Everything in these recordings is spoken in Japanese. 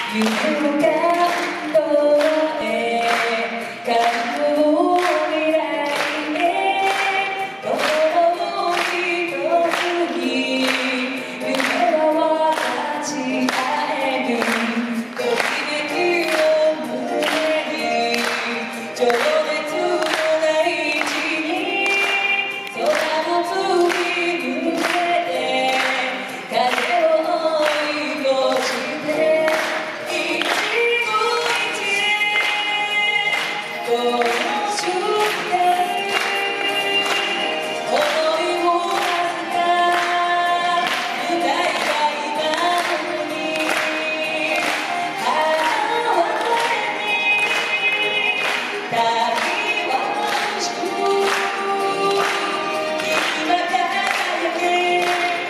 夢を感動へ感動未来へ心を一つに夢は分かち合えるときめきを胸に情熱の大地に空を突き抜けて風を追い越してこの瞬間思いをわずか歌いたいなのに現れにたきわしく今輝け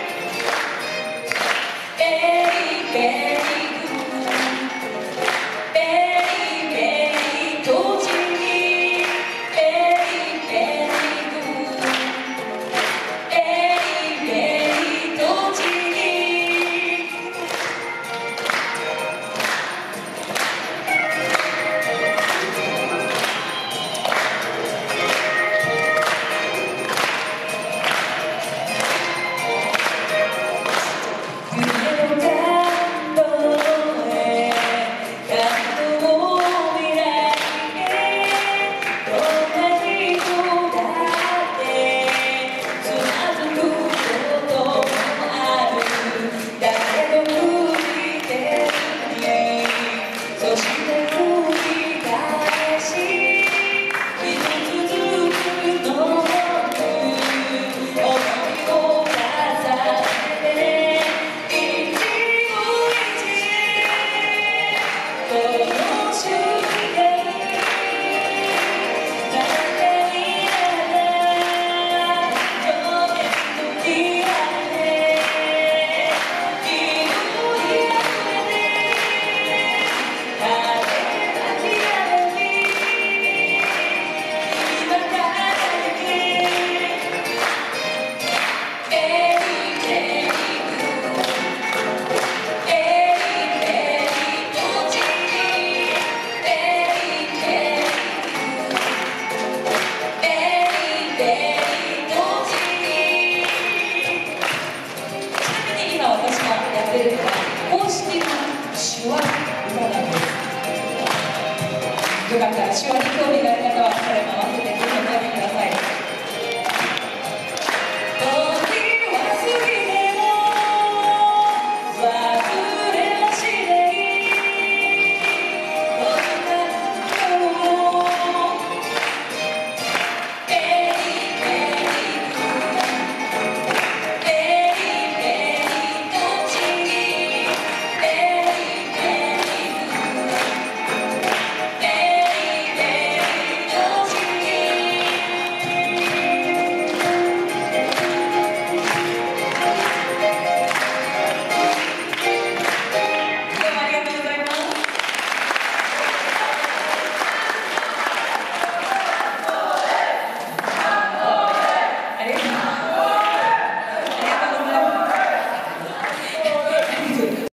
ベイベイ公式な手話歌なんです。よかったら手話に興味があります。